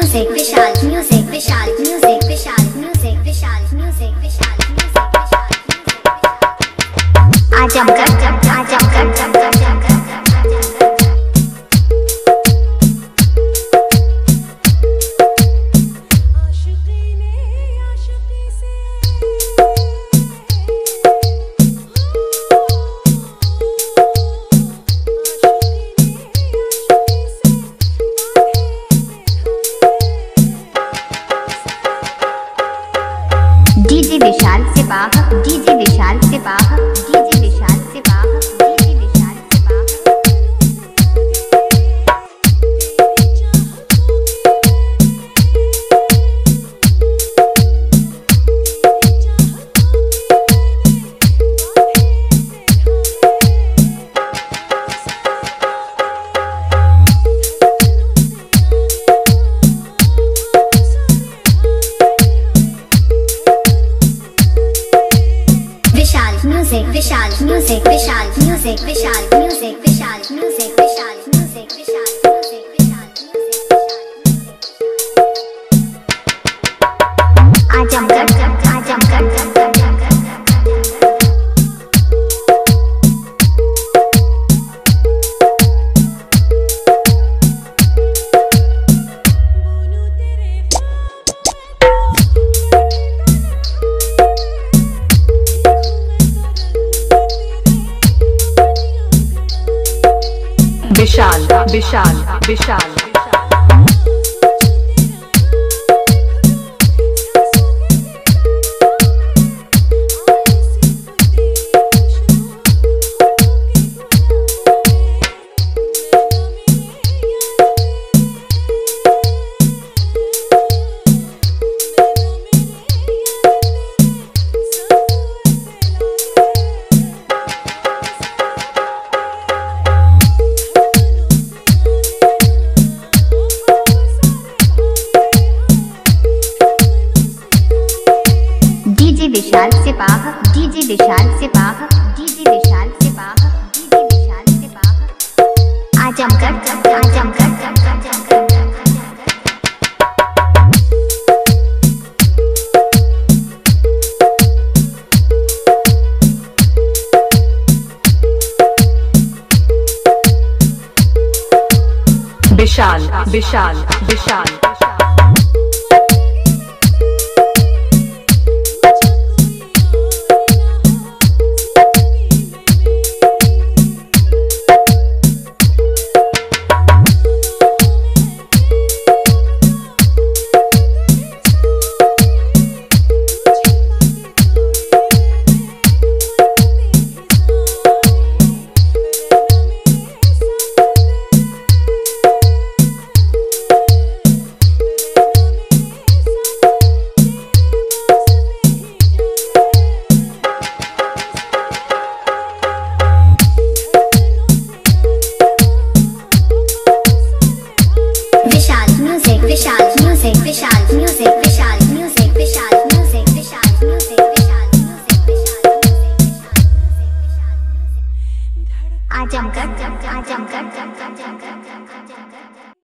music, Vishal music, Vishal music, Vishal music, Vishal music, Vishal music, Vishal DJ Vishal से बाहर, DJ Vishal से बाहर, DJ Vishal से बाहर, डीजे विशाल से बाहर। Music, Vishal music, Vishal music, Vishal music, Vishal music, Vishal music, Vishal music, Vishal music, Azamgarh, Azamgarh, विशाल विशाल विशाल विशाल से बाहर, डीजे विशाल से बाहर, डीजे विशाल से बाहर, डीजे विशाल से बाहर, आजमगढ़, आजमगढ़, विशाल विशाल विशाल